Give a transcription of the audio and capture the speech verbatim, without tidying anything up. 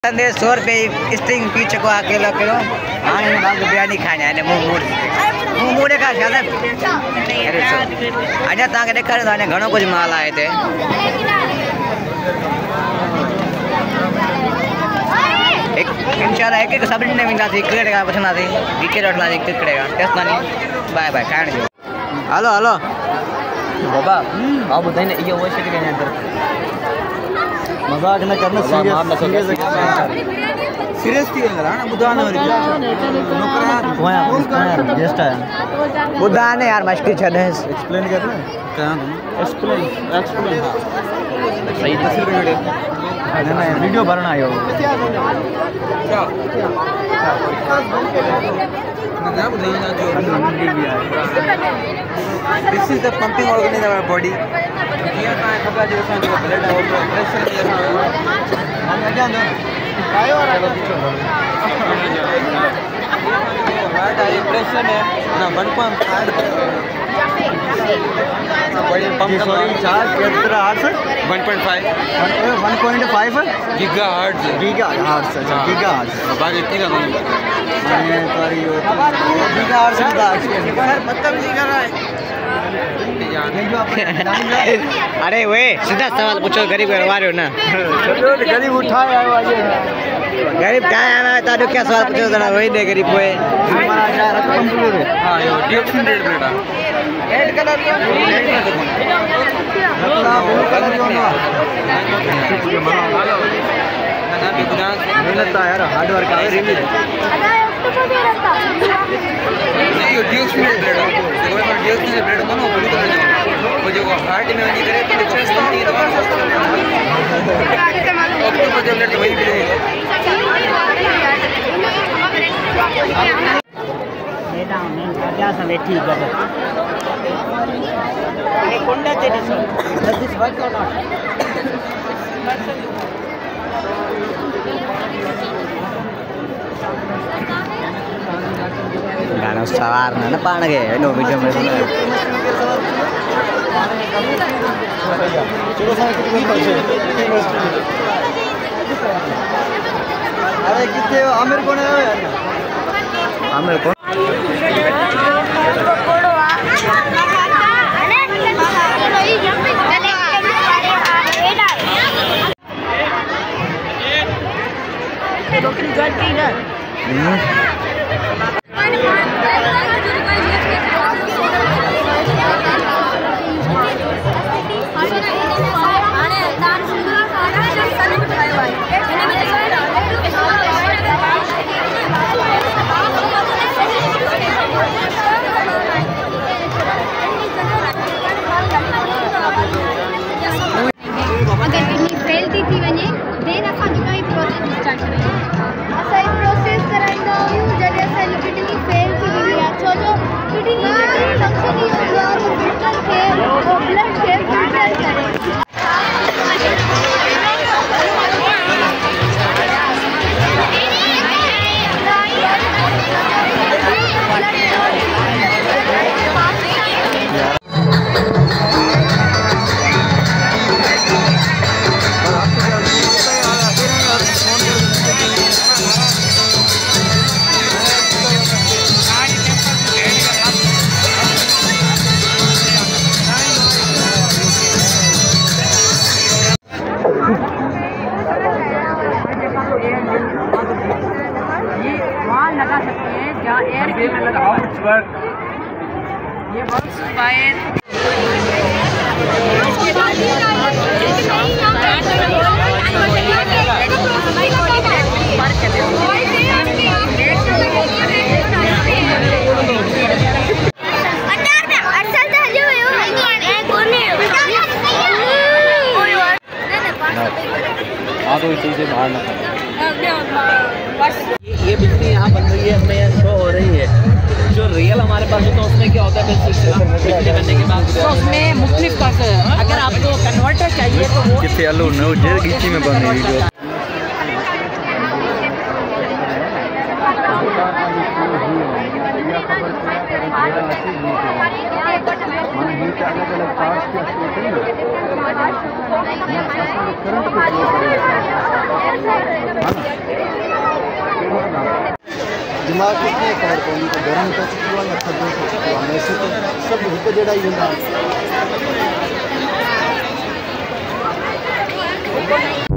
सौ रुपये string P चुको अकेलो अकेलो हाँ बिरयानी खाने आने मुँह मूड मुँह मूड का शायद अजा तक देखा घणो कुछ माल आए थे इंशाल्लाह एक एक सभिनी ने वेंदासीं क्रिकेट खां पुछंदासीं विकेट वठंदासीं क्रिकेट खां तेसिताईं बाय बाय खाइण जो हलो हलो बाबा हाँ ॿुधाईंदे इहो उहो शइ कयां अंदरि मजाक न करना सीरियस सीरियस थी वेंदा ना ॿुधाइण वरी गेस्ट आया ॿुधाइण यार मस्ती छॾ एक्सप्लेन कर ना कयां थो एक्सप्लेन एक्सप्लेन हां सही तस्वीर वीडियो ना ना वीडियो भरण आयो ना ॿुधाइण जो this is the pumping organ of body जीअं तव्हां ख़बर आहे असांजो ब्लड आहे उहो प्रेशर खे हम अॻियां न आयो वारो हार्ट आहे प्रेशर है ना one point five body pump sorry charge केतिरा hertz one point five one point five gigahertz gigahertz अच्छा गीगा हर्ट्ज बाकी कितना नहीं मैंने सॉरी गीगा हर्ट्ज का मतलब नहीं कर रहा है अरे वे सीधा सवाल पूछो गरीब वारो ना गरीब उठाए आयो आज गरीब क्या आया है तादो क्या सवाल पूछो जरा वही दे गरीब कोई हमारा जा रकम कमजोर है हां यो डिऑक्सिन रेड बेटा रेड कलर यो कलर जो ना ना भी गुना मेहनत यार हार्ड वर्क है रिली यो डिऑक्सिन रेड बेटा देखो मैं डिऑक्सिन रेड बेटा दोनों ब्लू कलर वो जो हार्ट में नहीं करे तो देखो सिस्टम नहीं दवा ऑक्टोपस टेबलेट तो वही मिलेगा ये डाउन नहीं आजा सा बैठी कर ये कोंडा ते this this work or not गाना सवार ना पाण के एनो वीडियो में अरे कितने आमिर कौन है यार आमिर कौन बकरी जल की ना अगर किडनी फेल थी थी वने देन असां जो कई प्रोसेस स्टार्ट करें असां प्रोसेस कराइंदा आहियूं जॾहिं असांजी किडनी फेल थी वेंदी आहे छो जो किडनी फंक्शन ई हूंदो आहे फिल्टर खे वो ब्लड खे फिल्टर करे लगा सकते हैं जहाँ एयर में लगा ये वर्क्स बाय तो चीज़ें बाहर ना ये बिजली यहाँ बन रही है हमें यहाँ शो हो रही है जो रियल हमारे पास होता है उसमें क्या होता है बिजली बनने के बाद तो उसमें मुख्तलिफ पास अगर आपको कन्वर्टर चाहिए तो वो कितने आलू न जेर गिच्ची में बन रही है के अलग अलग पार्ट्स के होते हैं ना, दिमाग कितने खबर पौनी तो गर्म कर सकते या थधो कर सकते वैसे तो सब हिक जड़ा ही होंदा।